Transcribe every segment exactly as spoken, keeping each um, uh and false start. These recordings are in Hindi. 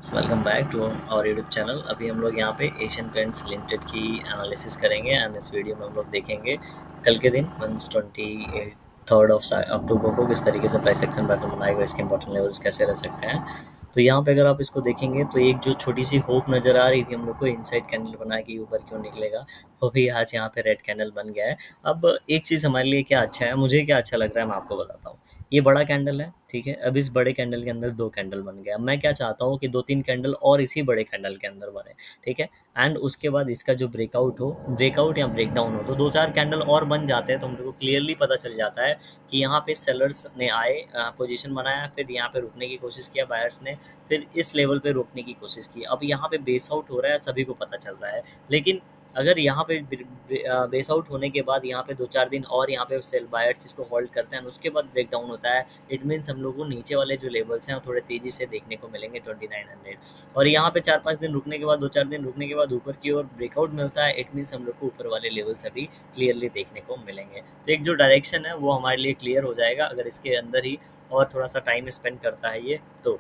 Welcome back to our YouTube channel. अभी हम लोग यहाँ पे एशियन पेंट्स लिमिटेड की एनालिसिस करेंगे एंड इस वीडियो में हम लोग देखेंगे कल के दिन means twenty third of October को किस तरीके से प्राइस एक्शन पैटर्न बनाएगा, इसके इंपॉर्टेंट लेवल्स कैसे रह सकते हैं। तो यहाँ पे अगर आप इसको देखेंगे तो एक जो छोटी सी होप नज़र आ रही थी हम लोग को इनसाइड कैंडल बना के ऊपर क्यों निकलेगा, वो भी आज यहाँ पे रेड कैंडल बन गया है। अब एक चीज़ हमारे लिए क्या अच्छा है, मुझे क्या अच्छा लग रहा है मैं आपको बताता हूँ। ये बड़ा कैंडल है, ठीक है। अब इस बड़े कैंडल के अंदर दो कैंडल बन गया। मैं क्या चाहता हूँ कि दो तीन कैंडल और इसी बड़े कैंडल के अंदर बने, ठीक है। एंड उसके बाद इसका जो ब्रेकआउट हो ब्रेकआउट या ब्रेकडाउन हो तो दो चार कैंडल और बन जाते हैं तो हम लोग को क्लियरली पता चल जाता है कि यहाँ पे सेलर्स ने आए, पोजीशन बनाया, फिर यहाँ पे रुकने की कोशिश किया बायर्स ने, फिर इस लेवल पे रोकने की कोशिश की। अब यहाँ पे बेस आउट हो रहा है, सभी को पता चल रहा है। लेकिन अगर यहाँ पे बेस आउट होने के बाद यहाँ पे दो चार दिन और यहाँ पे सेल बायर्स इसको होल्ड करते हैं, उसके बाद ब्रेक डाउन होता है, इट मीन्स हम लोग को नीचे वाले जो लेवल्स हैं वो थोड़े तेज़ी से देखने को मिलेंगे ट्वेंटी नाइन हंड्रेड। और यहाँ पे चार पाँच दिन रुकने के बाद, दो चार दिन रुकने के बाद ऊपर की ओर ब्रेकआउट मिलता है, इट मीन्स हम लोग को ऊपर वाले लेवल्स अभी क्लियरली देखने को मिलेंगे। तो एक जो डायरेक्शन है वो हमारे लिए क्लियर हो जाएगा अगर इसके अंदर ही और थोड़ा सा टाइम स्पेंड करता है ये। तो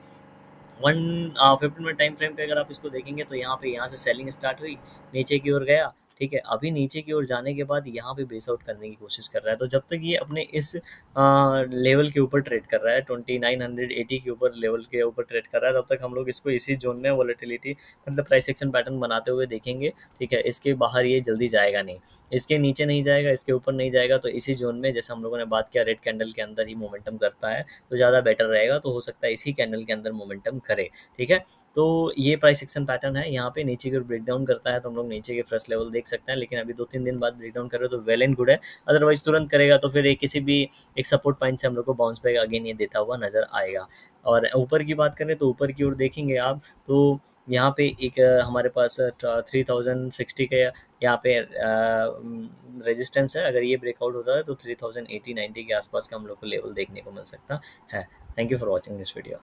one fifteen minute time frame पे अगर आप इसको देखेंगे तो यहाँ पे यहाँ से सेलिंग स्टार्ट हुई, नीचे की ओर गया, ठीक है। अभी नीचे की ओर जाने के बाद यहाँ पे बेस आउट करने की कोशिश कर रहा है। तो जब तक ये अपने इस लेवल के ऊपर ट्रेड कर रहा है, ट्वेंटी नाइन हंड्रेड एटी के ऊपर लेवल के ऊपर ट्रेड कर रहा है, तब तक हम लोग इसको इसी जोन में वॉलेटिलिटी मतलब प्राइस एक्शन पैटर्न बनाते हुए देखेंगे, ठीक है। इसके बाहर ये जल्दी जाएगा नहीं, इसके नीचे नहीं जाएगा, इसके ऊपर नहीं जाएगा। तो इसी जोन में जैसे हम लोगों ने बात किया रेड कैंडल के अंदर ही मोमेंटम करता है तो ज़्यादा बेटर रहेगा। तो हो सकता है इसी कैंडल के अंदर मोमेंटम करे, ठीक है। तो ये प्राइस एक्शन पैटर्न है, यहाँ पे नीचे की ओर ब्रेक डाउन करता है तो हम लोग नीचे के फ्रेश लेवल देख सकते हैं। लेकिन अभी दो तीन दिन बाद ब्रेक डाउन करे तो वेल एंड गुड है, अदरवाइज तुरंत करेगा तो फिर एक किसी भी एक सपोर्ट पॉइंट से हम लोग को बाउंस बैक अगेन ये देता हुआ नजर आएगा। और ऊपर की बात करें तो ऊपर की ओर देखेंगे आप तो यहाँ पे एक अ, हमारे पास थ्री थाउजेंड सिक्सटी के यहाँ पे रेजिस्टेंस है। अगर ये ब्रेकआउट होता है तो थ्री थाउजेंड एटी नाइन्टी के आसपास का हम लोग को लेवल देखने को मिल सकता है। Thank you for watching this video.